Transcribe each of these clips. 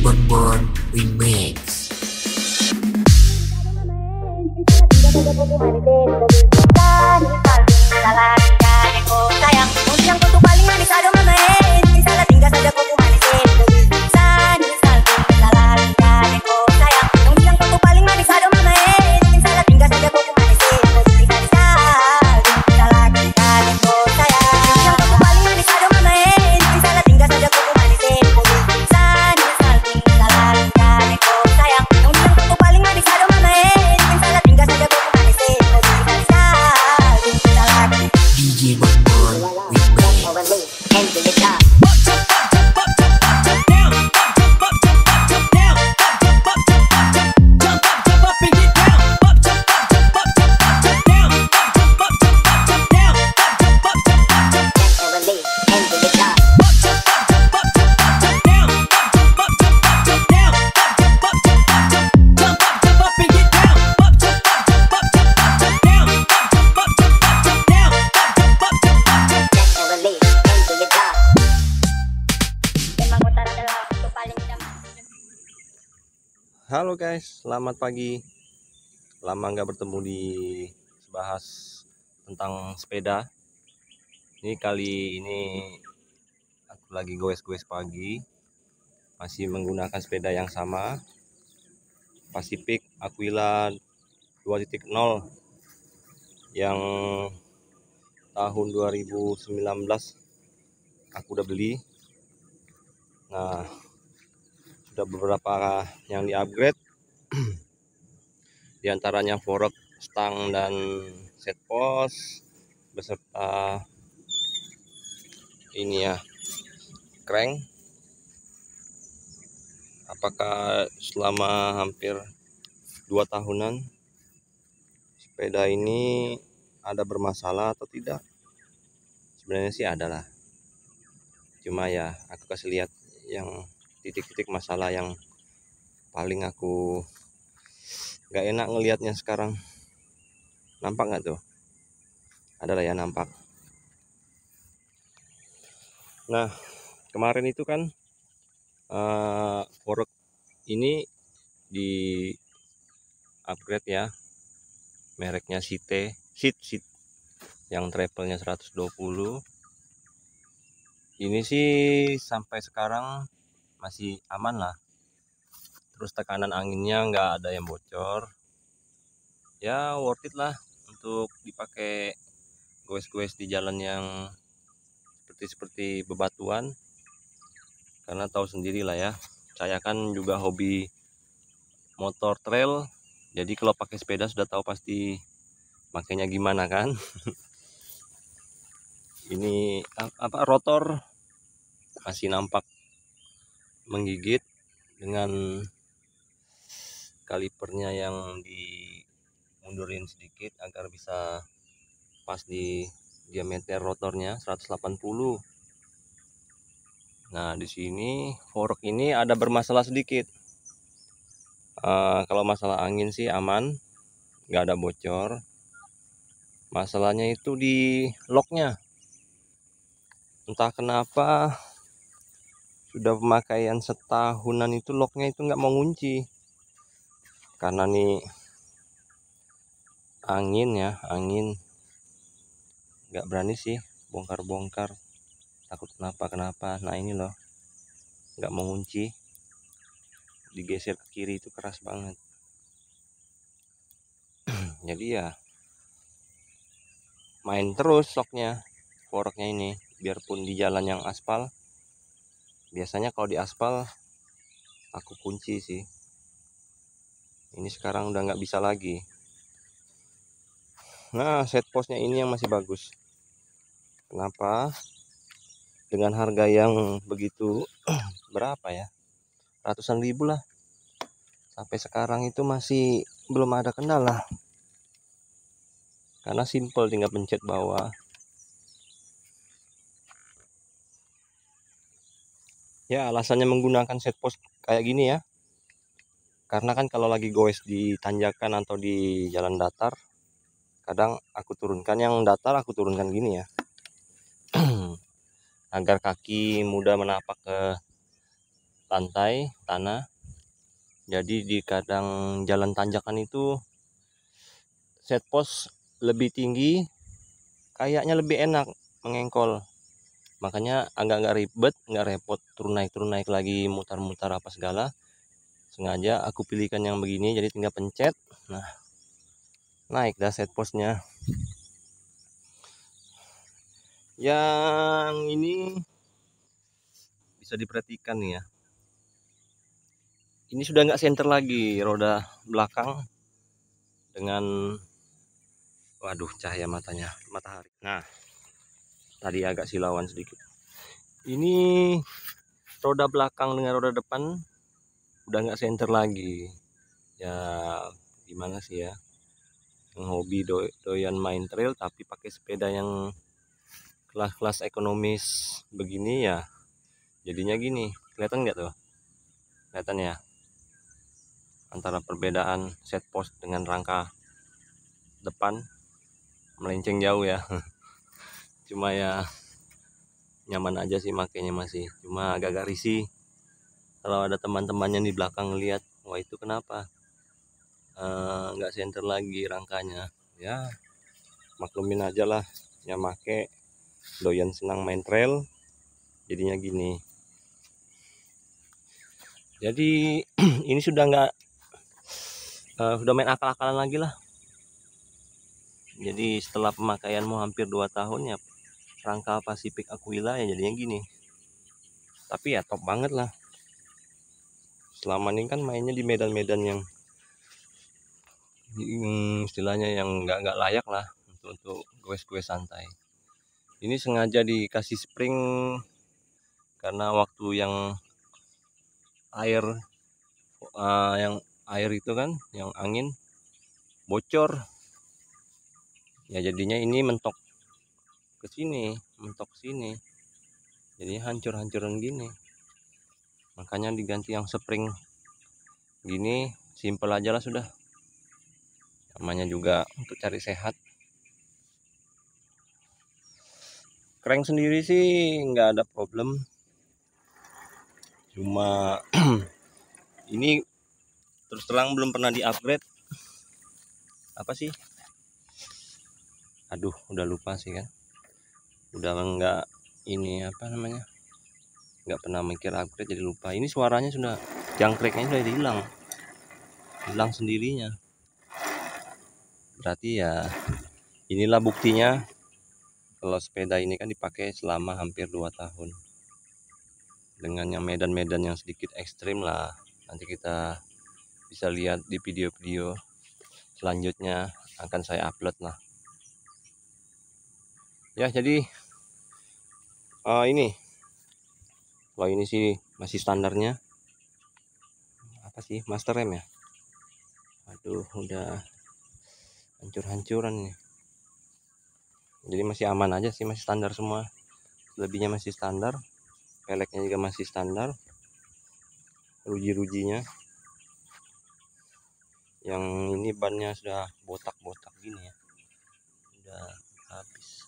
Bonbon Remix. DJ Bonbon Remix. Halo guys, selamat pagi. Lama nggak bertemu di bahas tentang sepeda. Ini kali ini aku lagi goes-goes pagi, masih menggunakan sepeda yang sama, Pacific Aquila 2.0 yang tahun 2019 aku udah beli. Nah, sudah beberapa yang di-upgrade, diantaranya fork, stang, dan set post beserta ini ya, crank. Apakah selama hampir 2 tahunan sepeda ini ada bermasalah atau tidak? Sebenarnya sih adalah, cuma ya aku kasih lihat yang titik-titik masalah yang paling aku gak enak ngelihatnya sekarang. Nampak nggak tuh? Ada lah ya, nampak. Nah, kemarin itu kan fork ini di upgrade ya, mereknya Seat yang travelnya 120. Ini sih sampai sekarang masih aman lah. Terus tekanan anginnya nggak ada yang bocor. Ya worth it lah untuk dipakai goes-goes di jalan yang seperti bebatuan. Karena tahu sendiri lah ya, saya kan juga hobi motor trail. Jadi kalau pakai sepeda sudah tahu pasti makanya gimana kan. Ini apa, rotor masih nampak menggigit dengan kalipernya yang dimundurin sedikit agar bisa pas di diameter rotornya 180. Nah, di sini fork ini ada bermasalah sedikit. Kalau masalah angin sih aman, nggak ada bocor. Masalahnya itu di locknya. Entah kenapa sudah pemakaian setahunan itu locknya itu nggak mau ngunci. Karena nih angin nggak berani sih bongkar-bongkar, takut kenapa. Nah ini loh, nggak mau ngunci, digeser ke kiri itu keras banget. Jadi ya main terus locknya, forknya ini, biarpun di jalan yang aspal. Biasanya kalau di aspal aku kunci sih, ini sekarang udah nggak bisa lagi. Nah, set postnya ini yang masih bagus. Kenapa? Dengan harga yang begitu berapa ya, ratusan ribu lah, sampai sekarang itu masih belum ada kendala. Karena simple, tinggal pencet bawah. Ya, alasannya menggunakan set post kayak gini ya, karena kan kalau lagi goes di tanjakan atau di jalan datar, kadang aku turunkan yang datar, aku turunkan gini ya agar kaki mudah menapak ke lantai tanah. Jadi di kadang jalan tanjakan itu set post lebih tinggi, kayaknya lebih enak mengengkol. Makanya agak-agak ribet, nggak repot turun naik lagi mutar-mutar apa segala. Sengaja aku pilihkan yang begini, jadi tinggal pencet. Nah, naik dah set postnya. Yang ini bisa diperhatikan nih ya. Ini sudah nggak senter lagi roda belakang dengan, waduh, cahaya matahari. Nah, tadi agak silauan sedikit. Ini roda belakang dengan roda depan udah nggak senter lagi. Ya gimana sih ya, yang hobi doyan main trail tapi pakai sepeda yang kelas-kelas ekonomis begini ya, jadinya gini. Kelihatan nggak tuh? Kelihatan ya, antara perbedaan set post dengan rangka depan melenceng jauh ya. Cuma ya nyaman aja sih makainya, masih cuma agak-agak risih kalau ada teman-temannya di belakang ngeliat, wah itu kenapa nggak senter lagi rangkanya. Ya maklumin aja lah, ya make doyan senang main trail jadinya gini. Jadi ini sudah nggak sudah main akal-akalan lagi lah. Jadi setelah pemakaianmu hampir 2 tahun ya, rangka Pacific Aquila ya jadinya gini. Tapi ya top banget lah. Selama ini kan mainnya di medan-medan yang istilahnya yang nggak layak lah untuk goes-goes santai. Ini sengaja dikasih spring karena waktu yang air itu kan, yang angin bocor ya, jadinya ini mentok ke sini, jadi hancur-hancuran gini. Makanya diganti yang spring gini, simple aja lah sudah, namanya juga untuk cari sehat. Crank sendiri sih nggak ada problem, cuma ini terus terang belum pernah di upgrade. Apa sih, aduh udah lupa sih kan, udah nggak ini apa namanya, nggak pernah mikir upgrade jadi lupa. Ini suaranya sudah, jangkriknya sudah hilang sendirinya. Berarti ya inilah buktinya kalau sepeda ini kan dipakai selama hampir 2 tahun dengan yang medan-medan yang sedikit ekstrim lah. Nanti kita bisa lihat di video-video selanjutnya akan saya upload lah ya. Jadi ini kalau ini sih masih standarnya apa sih, master rem ya. Aduh udah hancur-hancuran nih, jadi masih aman aja sih, masih standar semua. Lebihnya masih standar, peleknya juga masih standar, ruji-rujinya. Yang ini bannya sudah botak-botak gini ya, udah habis.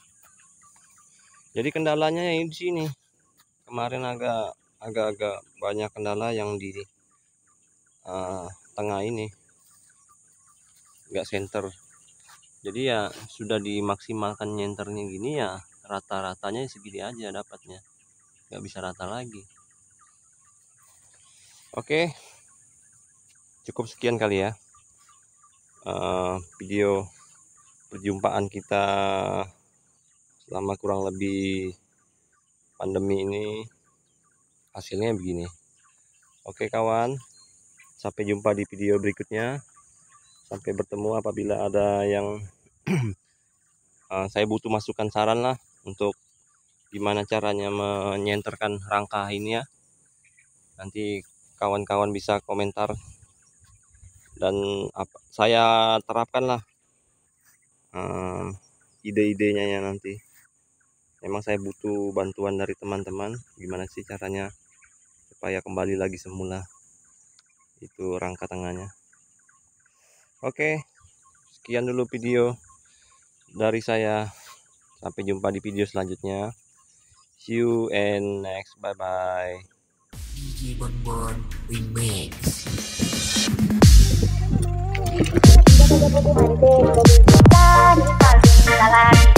Jadi kendalanya yang di sini kemarin agak banyak kendala yang di tengah ini nggak center. Jadi ya sudah dimaksimalkan nyenternya gini ya, rata-ratanya segini aja dapatnya, nggak bisa rata lagi. Oke, cukup sekian kali ya video perjumpaan kita selama kurang lebih pandemi ini, hasilnya begini. Oke kawan, sampai jumpa di video berikutnya. Sampai bertemu. Apabila ada yang saya butuh masukan saran lah untuk gimana caranya menyenterkan rangka ini ya, nanti kawan-kawan bisa komentar dan saya terapkan lah ide-idenya ya. Nanti memang saya butuh bantuan dari teman-teman, gimana sih caranya supaya kembali lagi semula itu rangka tengahnya. Oke, sekian dulu video dari saya, sampai jumpa di video selanjutnya. See you and next, bye bye. DJ Bonbon Remix. Di